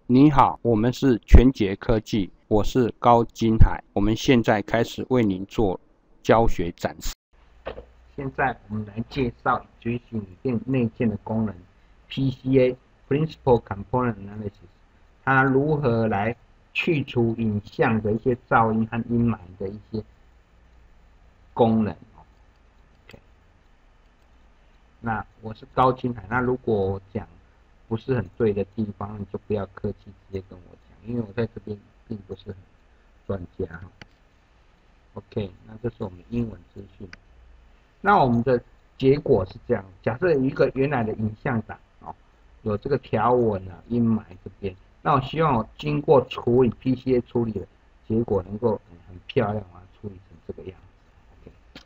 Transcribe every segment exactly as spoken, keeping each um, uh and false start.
你好，我们是全杰科技，我是高金海，我们现在开始为您做教学展示。现在我们来介绍 I D R I S I 里面内建的功能 P C A Principal Component Analysis， 它如何来去除影像的一些噪音和阴霾的一些功能。OK， 那我是高金海，那如果我讲不是很对的地方，你就不要客气，直接跟我讲，因为我在这边并不是很专家。OK， 那这是我们英文资讯。那我们的结果是这样：假设有一个原来的影像档哦，有这个条纹啊、阴霾这边，那我希望我经过处理 P C A 处理的结果能够很漂亮啊，处理成这个样子。OK，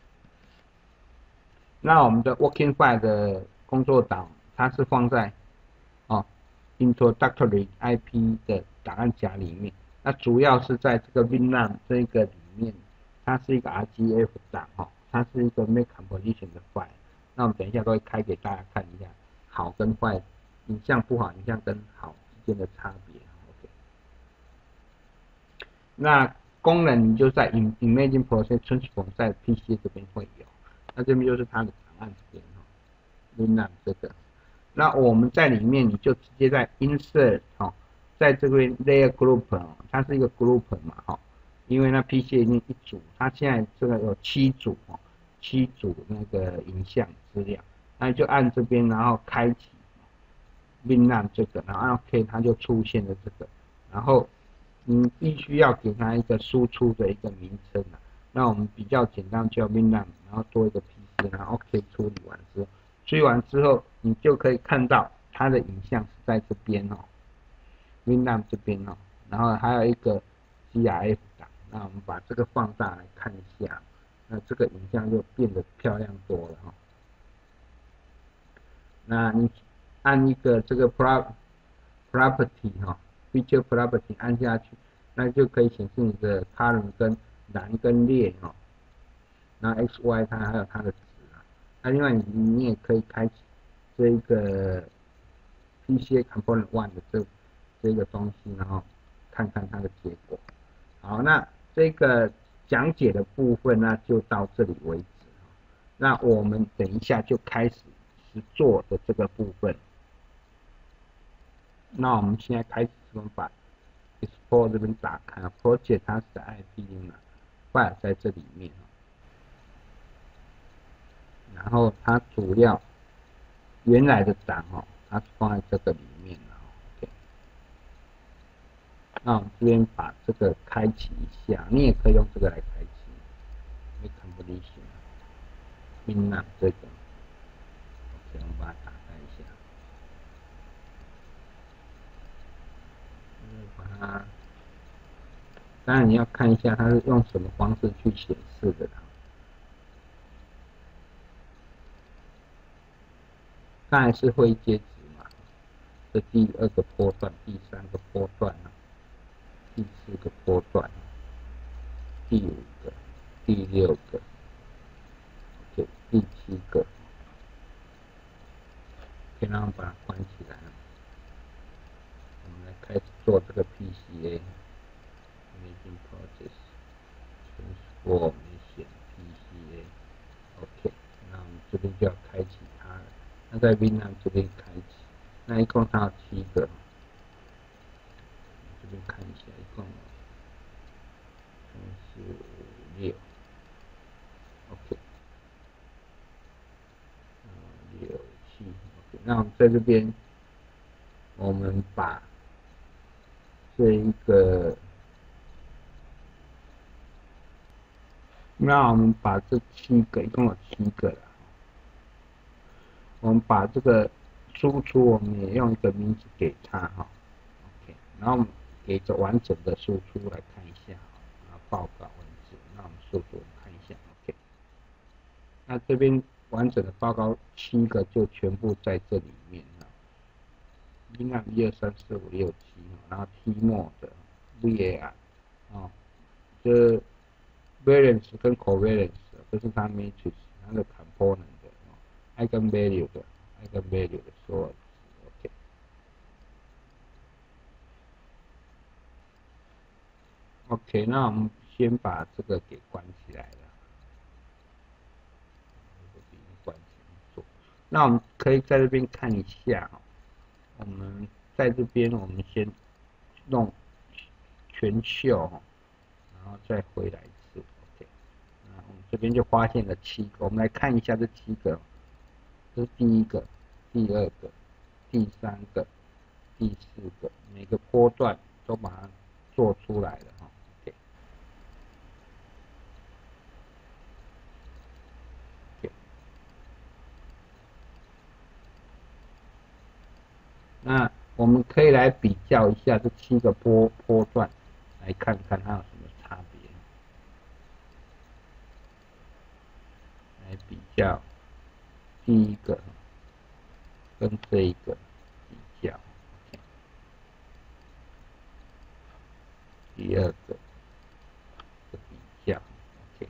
那我们的 working file 的工作档，它是放在哦 introductory I P 的档案夹里面，那主要是在这个 winram 这个里面，它是一个 R G F 档哦。它是一个 make composition 的 file， 那我们等一下都会开给大家看一下好跟坏，影像不好，影像跟好之间的差别。OK， 那功能就在 Imaging Process Principal 在 P C A 这边会有，那这边就是它的档案这边哈 ，winram 这个，那我们在里面你就直接在 Insert 哈，在这边 Layer Group 哦，它是一个 Group 嘛哈。因为那 P C A 已经一组，它现在这个有七组哦，七组那个影像资料，那你就按这边，然后开启 winram 这个，然后 OK 它就出现了这个，然后你必须要给它一个输出的一个名称啊，那我们比较简单叫 winram， 然后多一个 P C A， 然后 OK 处理完之后，处理完之后你就可以看到它的影像是在这边哦 ，winram 这边哦，然后还有一个 G R F 档。那我们把这个放大来看一下，那这个影像就变得漂亮多了哈。那你按一个这个 property 哈 ，feature property 按下去，那就可以显示你的 column 跟栏跟列哈。那 X Y 它还有它的值啊。那另外你你也可以开启这一个 P C A Component One 的这这个东西，然后看看它的结果。好，那这个讲解的部分呢，就到这里为止。那我们等一下就开始实做的这个部分。那我们现在开始我们把 Export 这边打开 ，Project 它是在 I P 里面 ，File 在这里面。然后它主要原来的档哦，它是放在这个里面的。那我们这边把这个开启一下，你也可以用这个来开启 make completion winram 这个 ，OK， 我们把它打开一下，嗯，把它，当然你要看一下它是用什么方式去显示的啦。当然是灰阶值嘛，这第二个波段，第三个波段啊。第四个波段，第五个，第六个 ，OK， 第七个 ，OK， 然后把它关起来。我们来开始做这个 P C A，Imaging Process Transformation P C A，OK， 那我们这边就要开启它了。那在 winram 这边开启，那一共它有七个。这边看一下，一共三四五六 ，OK， 六七 ，OK， 那我们在这边，我们把这一个，那我们把这七个，一共有七个了，我们把这个输出，我们也用一个名字给它哈 ，OK， 然后我们给个完整的输出来看一下，啊，报告文字，那我们速度看一下 ，OK。那这边完整的报告七个就全部在这里面了。winram 一二三四五六七，然后 T 末的 V A R 啊，这 variance 跟 covariance 这是它 matrix 它的 component 的 eigenvalue 的 eigenvalue 的所有值 ，OK。 OK， 那我们先把这个给关起来了。关起那我们可以在这边看一下，我们在这边我们先弄全秀，然后再回来一次 ，OK。那我们这边就发现了七个，我们来看一下这七个，这是第一个、第二个、第三个、第四个，每个波段都把它做出来了哈 ，OK。那我们可以来比较一下这七个波波段，来看看它有什么差别。来比较第一个跟这一个比较，第二个的比较 ，OK。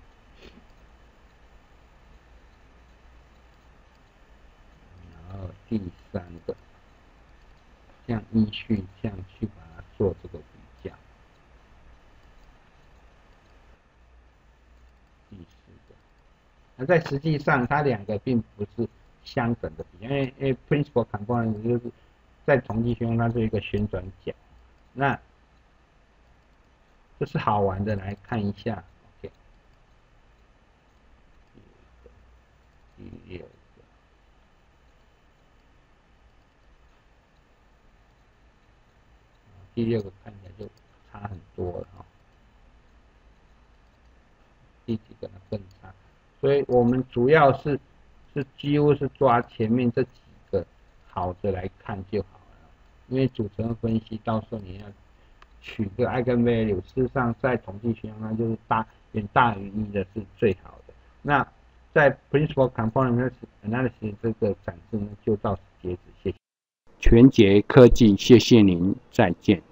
然后第三个。这样依序这样去把它做这个比较。第四个，那在实际上它两个并不是相等的比较，因为因为 Principal Component 就是在统计学中它是一个旋转角，那这是好玩的，来看一下 ，OK。第六个。第六个看起来就差很多了哈，第几个呢更差，所以我们主要是是几乎是抓前面这几个好的来看就好了，因为组成分析到时候你要取个 eigenvalue， 事实上在统计学上它就是大远大于一的是最好的。那在 Principal Component Analysis 这个展示呢就到此截止，谢谢。全捷科技，谢谢您，再见。